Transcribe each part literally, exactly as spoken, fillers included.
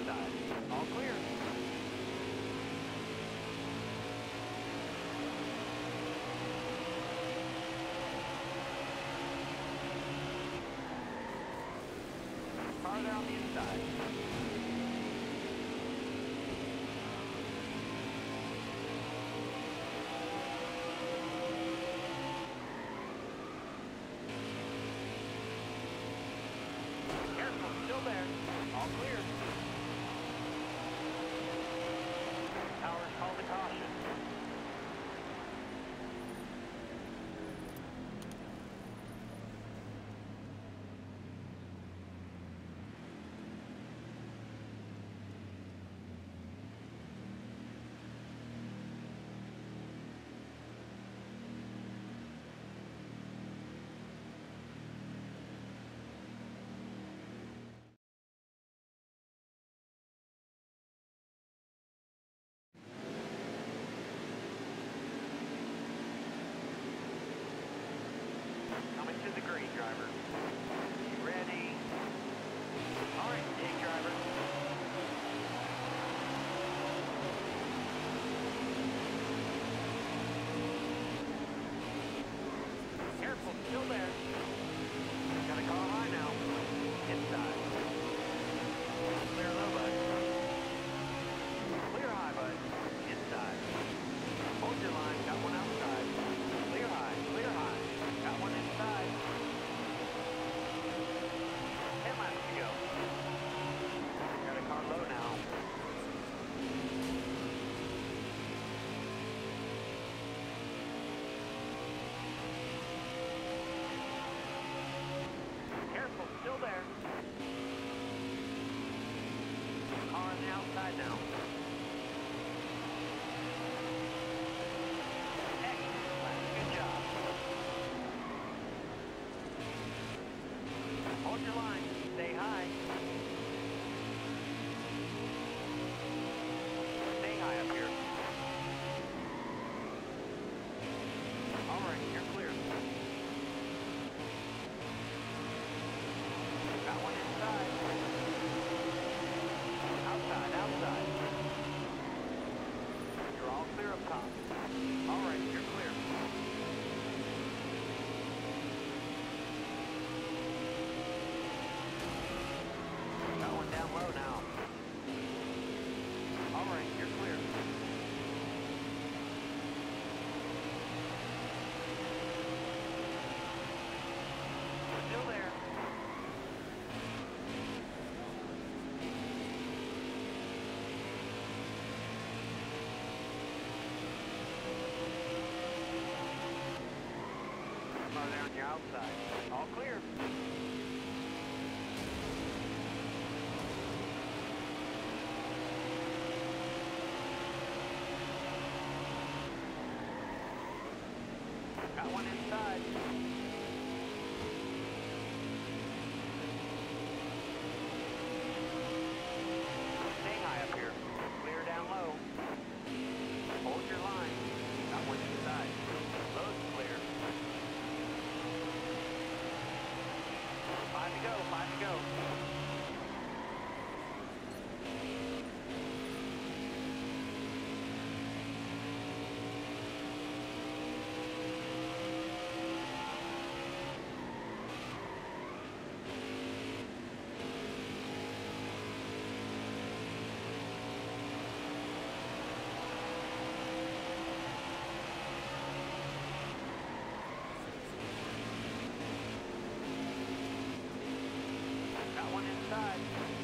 inside. All clear. Car there on the inside. Still there. All clear. Towers call to caution. Coming to the green, driver. Ready. All right, dig, driver. Careful, still there. Got a car high now. Inside. Clear low, bud. Clear high, bud. Inside. Hold your line, got one outside. Clear high, clear high. Got one inside. Ten laps to go. Got a car low now. Careful, still there. Car on the outside now. Hold your line. Stay high. Stay high up here. All right, you're clear. Got one inside. Outside, outside. You're all clear up top. All right, you're clear. Got one down low now. All right, you're clear. Still there. Car there on your outside. All clear. Got one inside. Stay high up here. Clear down low. Hold your line. Got one inside. Low's clear. Five to go, five to go. Got one inside.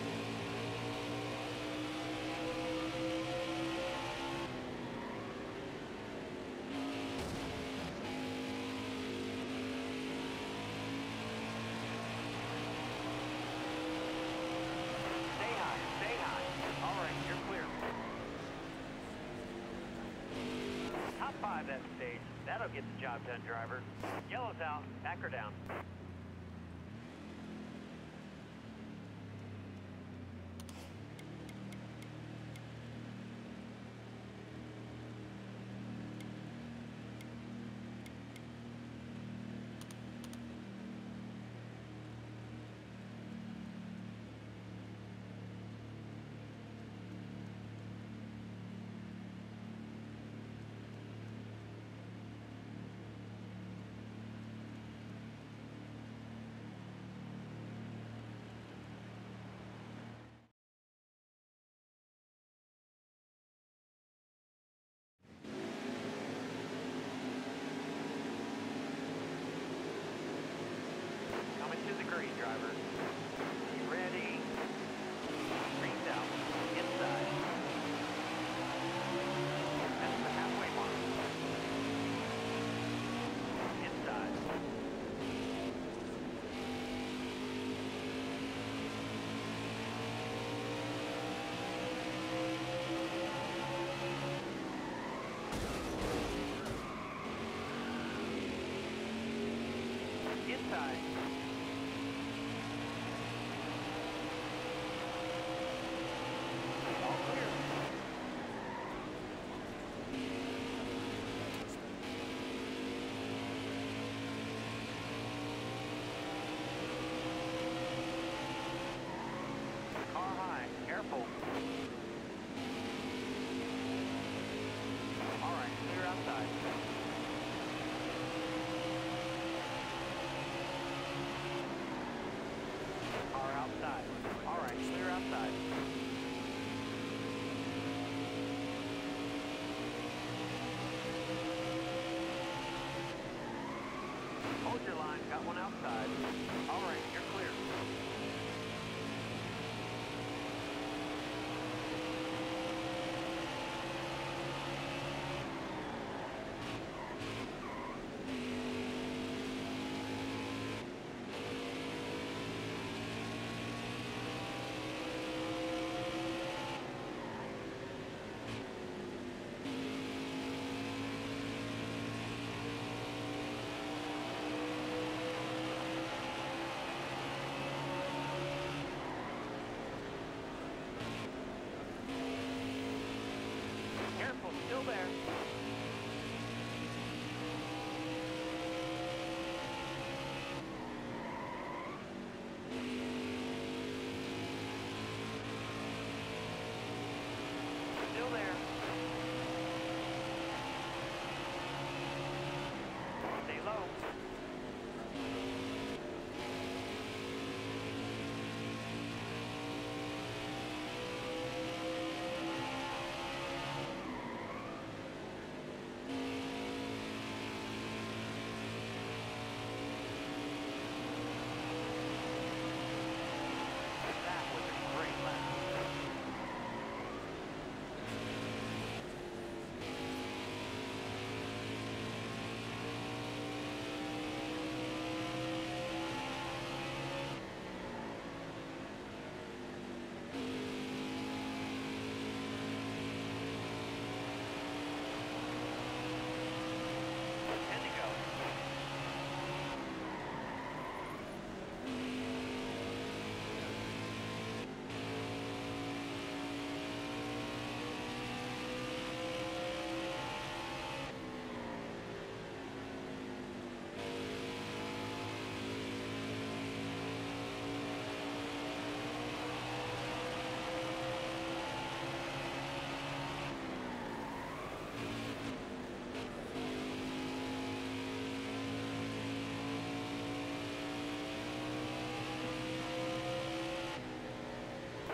Stay high, stay high. All right, you're clear. Top five that stage. That'll get the job done, driver. Yellow's out. Back her down.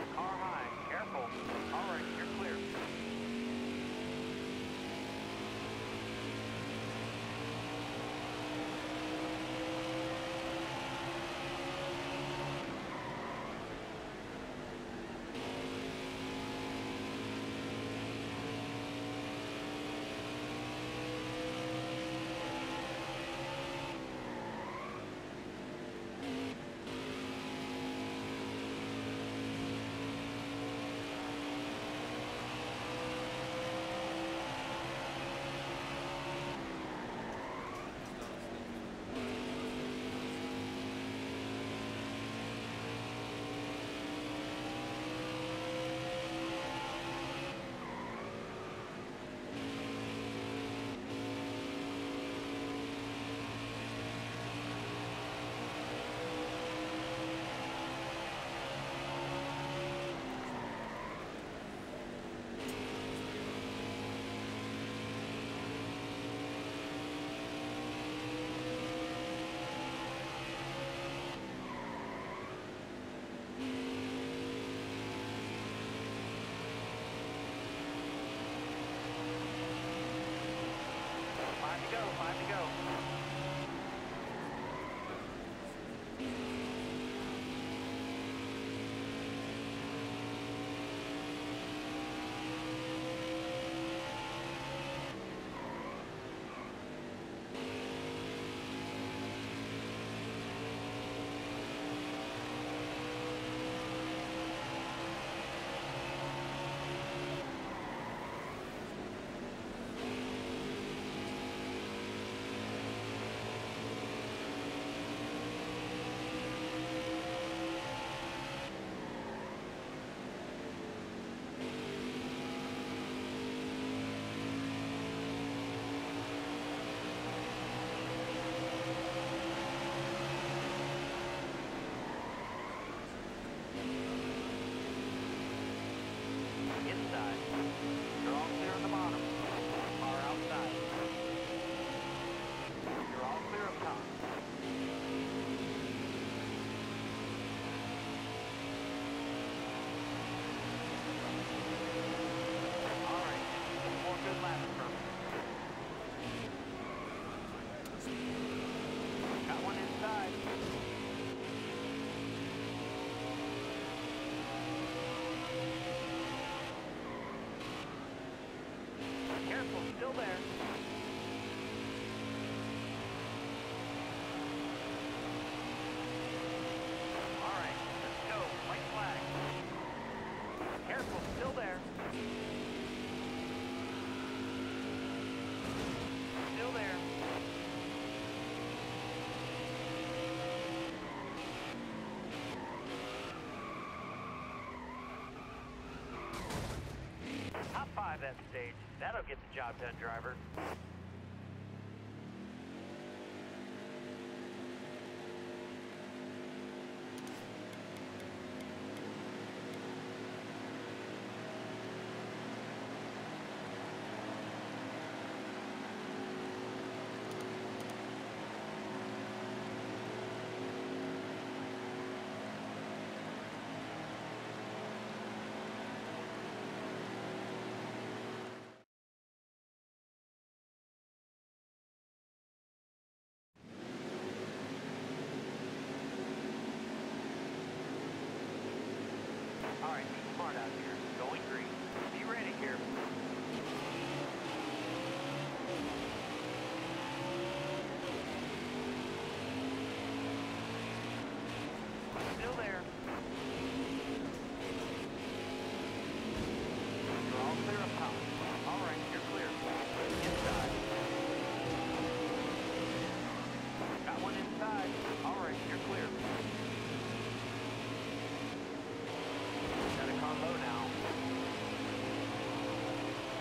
Car high. Careful. All right, you're clear. Five to go, five to go. Inside. You're all clear on the bottom. Car outside. You're all clear up top. All right. Four good laps from you. Got one inside. Careful, still there. All right, let's go. White flag. Careful, still there. Still there. Top five that stage. That'll get the job done, driver. All right, be smart out here. Going green. Be ready here. Still there. You're all clear up top. All right, you're clear. Inside. Got one inside. All right, you're clear. Got a car low now.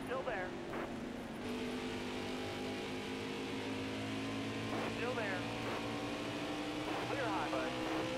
Still there. Still there. Clear high, bud.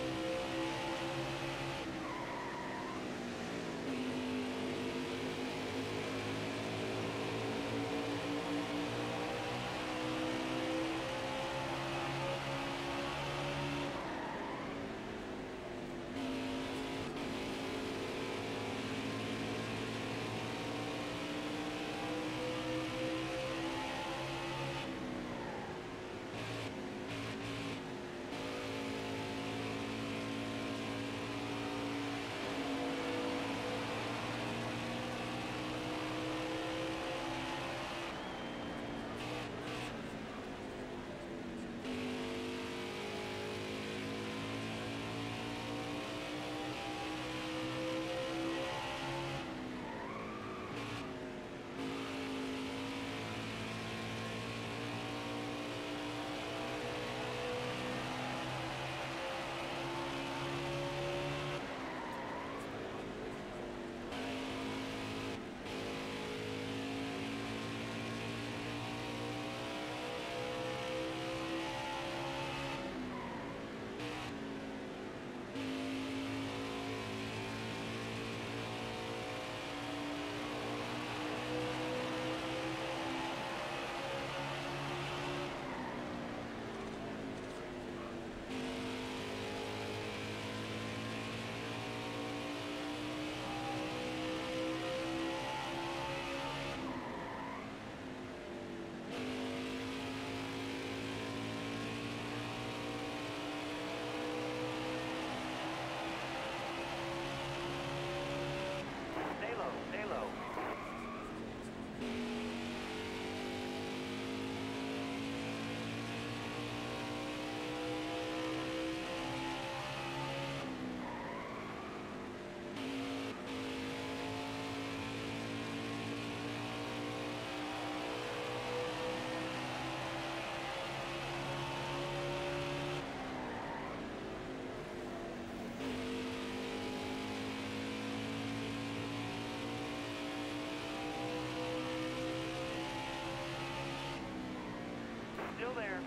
Still there.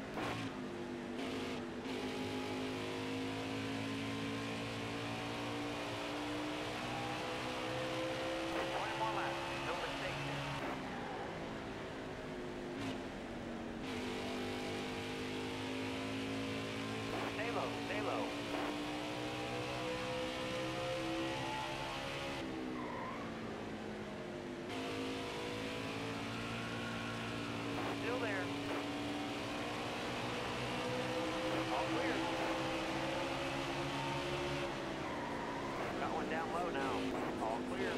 twenty more laps. No mistake there. Stay low. Stay low. Still there. All clear. Got one down low now. All clear.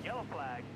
Yellow flag.